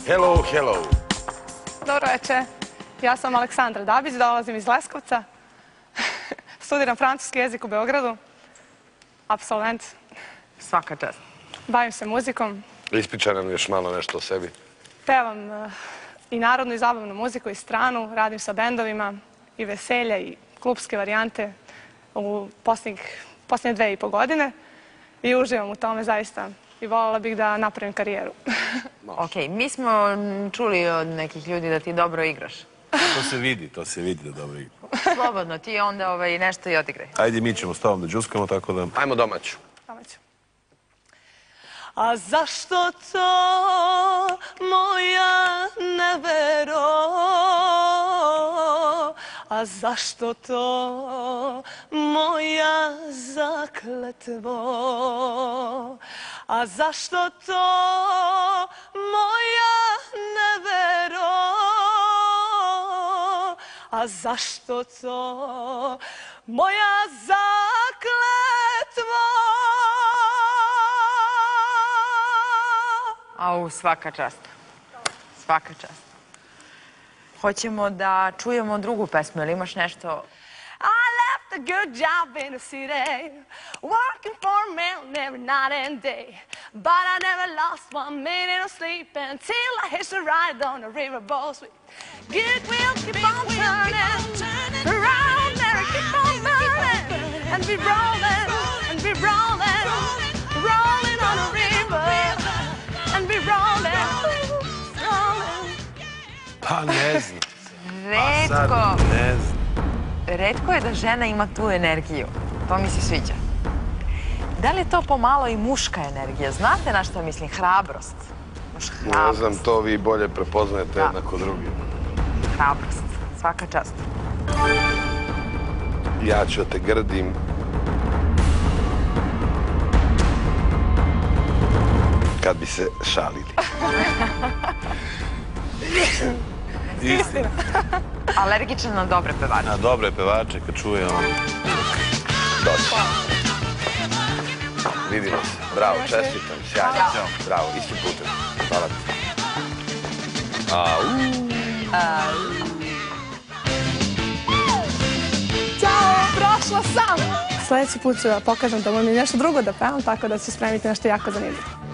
Hello, hello. Dobro večer. Ja sam Aleksandra Dabić, dolazim iz Leskovca. Studiram francuski jezik u Beogradu. Apsolvent. Svaka čast. Bavim se muzikom. Ispričaj nam još malo nešto o sebi. Pevam i narodnu i zabavnu muziku i stranu. Radim sa bendovima i veselja i klupske varijante u posljednje 2,5 godine. I uživam u tome zaista. I voljela bih da napravim karijeru. Ok, mi smo čuli od nekih ljudi da ti dobro igraš. To se vidi da dobro igra. Slobodno, ti onda nešto i odigraj. Ajde, mi ćemo s tobom da džuskamo, tako da... Ajmo domaću. Domaću. A zašto to moja nevero? A zašto to moja zakletvo? A zašto to moja nevero? A zašto to moja zakletvo? Au, svaka čast. Svaka čast. Hoćemo da čujemo drugu pesmu, ili imaš nešto? I left a good job in the city, working for a man every night and day. But I never lost 1 minute of sleep until I hitched a ride on the riverboat sweet. Good will keep on turning, around there keep on burning, and be rolling, rolling on the river, and be rolling, rolling. Pa ne znam. Retko. Ne znam. Retko je da žena ima tu energiju. To mi se sviđa. Da li je to pomalo i muška energija? Znate na što mislim? Hrabrost. Ne znam, to vi bolje prepoznajete jednako drugi. Hrabrost. Svaka čast. Ja ću da te grdim. Kad bi se šalili. Istina. Alergičan na dobre pevače. Na dobre pevače, kad čuje on. Doći. Vidimo se. Bravo, čestitam. Sjajno. Bravo, istim putem. Hvala ti. Ćao, prošla sam! Sljedeći put ću da pokažem da moram nešto drugo da pevam, tako da ću spremiti nešto jako zanimljivo.